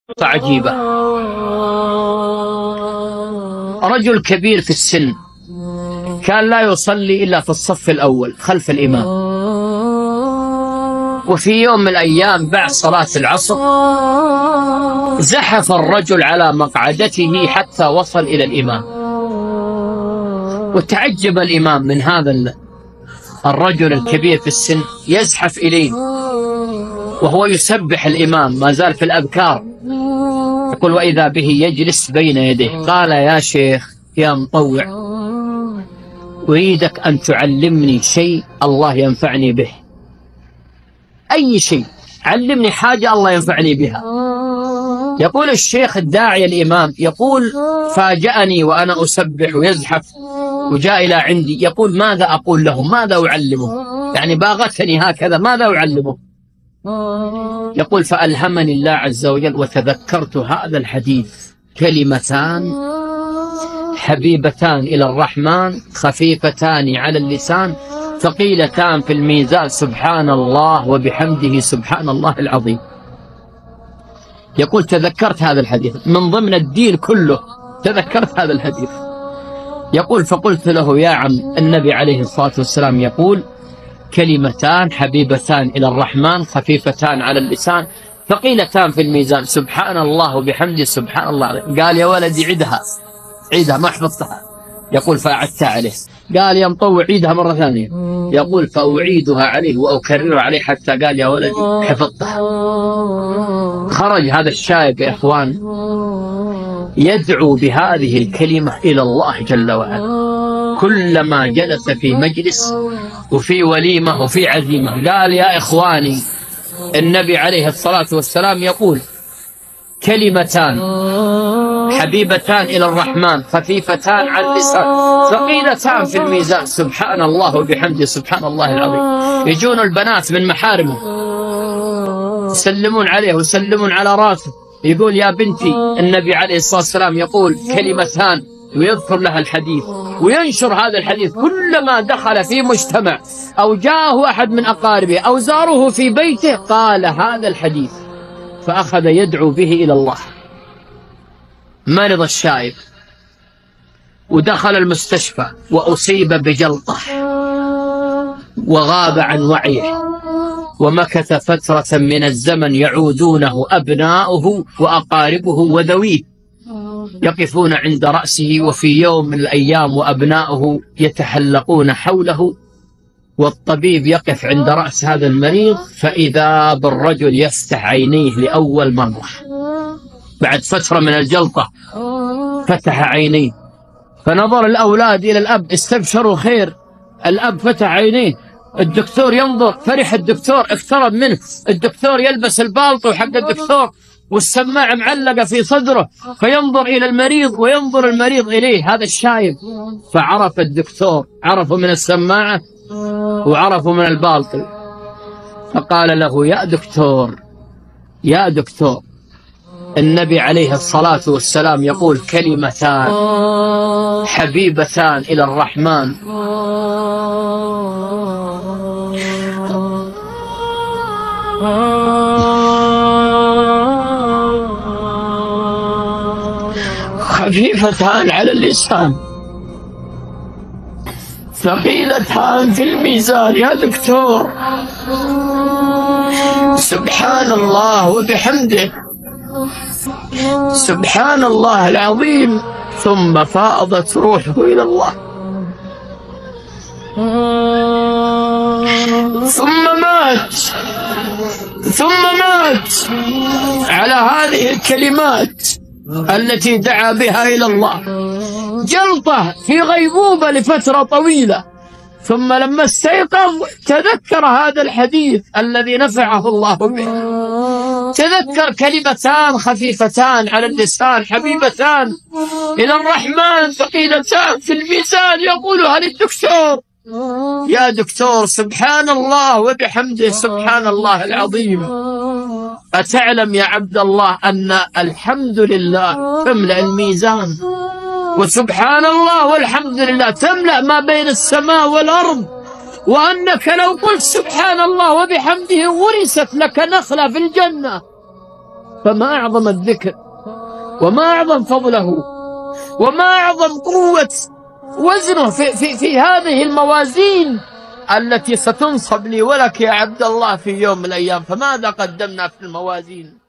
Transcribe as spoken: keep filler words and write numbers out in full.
عجيبة. رجل كبير في السن كان لا يصلي إلا في الصف الأول خلف الإمام، وفي يوم من الأيام بعد صلاة العصر زحف الرجل على مقعدته حتى وصل إلى الإمام، وتعجب الإمام من هذا الرجل الكبير في السن يزحف إليه وهو يسبح الإمام ما زال في الأذكار، يقول وإذا به يجلس بين يديه. قال يا شيخ يا مطوع، أريدك أن تعلمني شيء الله ينفعني به، أي شيء، علمني حاجة الله ينفعني بها. يقول الشيخ الداعي الإمام، يقول فاجأني وأنا أسبح ويزحف وجاء إلى عندي، يقول ماذا أقول له، ماذا أعلمه، يعني باغتني هكذا ماذا أعلمه. يقول فألهمني الله عز وجل وتذكرت هذا الحديث، كلمتان حبيبتان إلى الرحمن خفيفتان على اللسان ثقيلتان في الميزان، سبحان الله وبحمده سبحان الله العظيم. يقول تذكرت هذا الحديث من ضمن الدين كله، تذكرت هذا الحديث. يقول فقلت له يا عم، النبي عليه الصلاة والسلام يقول كلمتان حبيبتان إلى الرحمن خفيفتان على اللسان ثقيلتان في الميزان، سبحان الله وبحمده سبحان الله العظيم. قال يا ولدي عيدها عيدها ما حفظتها. يقول فأعدتها عليه. قال يا مطوع عيدها مرة ثانية. يقول فأعيدها عليه وأكررها عليه حتى قال يا ولدي حفظتها. خرج هذا الشايب يا إخوان يدعو بهذه الكلمة إلى الله جل وعلا كلما جلس في مجلس وفي وليمة وفي عزيمة. قال يا إخواني النبي عليه الصلاة والسلام يقول كلمتان حبيبتان إلى الرحمن خفيفتان على اللسان ثقيلتان في الميزان، سبحان الله وبحمده سبحان الله العظيم. يجون البنات من محارمه يسلمون عليه ويسلمون على راسه، يقول يا بنتي النبي عليه الصلاة والسلام يقول كلمتان ويذكر لها الحديث وينشر هذا الحديث. كلما دخل في مجتمع أو جاءه أحد من أقاربه أو زاره في بيته قال هذا الحديث، فأخذ يدعو به إلى الله. مرض الشايب ودخل المستشفى وأصيب بجلطة وغاب عن وعيه، ومكث فترة من الزمن يعودونه أبناؤه وأقاربه وذويه يقفون عند رأسه، وفي يوم من الأيام وأبناؤه يتحلقون حوله والطبيب يقف عند رأس هذا المريض، فإذا بالرجل يفتح عينيه لأول مرة بعد فترة من الجلطة، فتح عينيه فنظر الأولاد إلى الأب استبشروا خير. الأب فتح عينيه، الدكتور ينظر، فرح الدكتور، اقترب منه الدكتور يلبس البالطو حق الدكتور والسماعة معلقة في صدره، فينظر إلى المريض وينظر المريض إليه هذا الشايب. فعرف الدكتور، عرفوا من السماعة وعرفوا من البالطو، فقال له يا دكتور يا دكتور النبي عليه الصلاة والسلام يقول كلمتان حبيبتان إلى الرحمن خفيفتان على اللسان ثقيلتان في الميزان. يا دكتور سبحان الله وبحمده سبحان الله العظيم. ثم فاضت روحه إلى الله، ثم مات ثم مات على هذه الكلمات التي دعا بها إلى الله. جلطة في غيبوبة لفترة طويلة، ثم لما استيقظ تذكر هذا الحديث الذي نفعه الله به، تذكر كلمتان خفيفتان على اللسان حبيبتان إلى الرحمن ثقيلتان في الميزان، يقولها للدكتور يا دكتور سبحان الله وبحمده سبحان الله العظيم. أتعلم يا عبد الله أن الحمد لله تملأ الميزان، وسبحان الله والحمد لله تملأ ما بين السماء والأرض، وأنك لو قلت سبحان الله وبحمده غرست لك نخلة في الجنة، فما أعظم الذكر وما أعظم فضله وما أعظم قوة وزنه في, في, في هذه الموازين التي ستنصب لي ولك يا عبد الله في يوم من الأيام. فماذا قدمنا في الموازين؟